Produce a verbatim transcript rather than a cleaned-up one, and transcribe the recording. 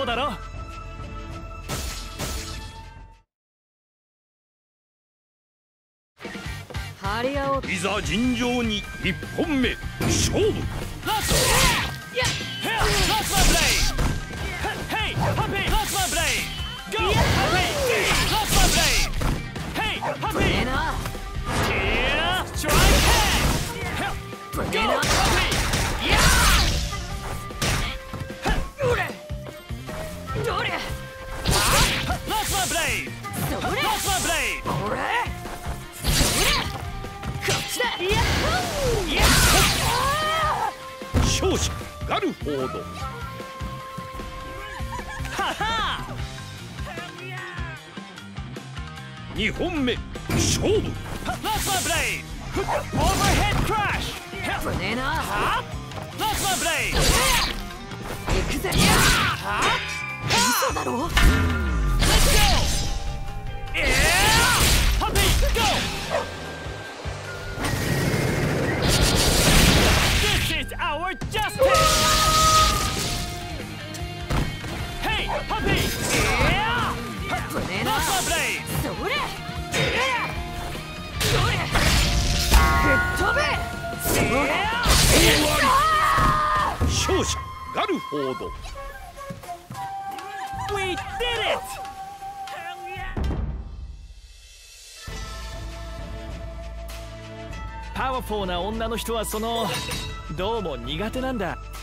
だろ。 張り合おう。 いざ尋常に一本目勝負。 ラスト。いや。ラストブレイ。ヘイ、ハッピー。ラストブレイ。ゴー。ハッピー。ラストブレイ。ヘイ、ハッピー。 えな。 ヒア、ストライクヘッ。ゴー。ハッピー。いや。どれ。どれ。ラストブレイ。 それ。 ラストブレイ。 これ。 勝者ガルフォード。 はは。 にほんめ勝負。 ラストブレイ。オーバーヘッドクラッシュ。 危ねえな。 はラストブレイ。 行くぜ。 は嘘だろ。 Let's go! Yeah! Happy, go! This is our justice! Hey, Happy! Yeah! 危ねえな。 Last one blade! それ。それ。吹っ飛べ。 勝者ガルフォード。 We did it! パワフルな女の人はそのどうも苦手なんだ。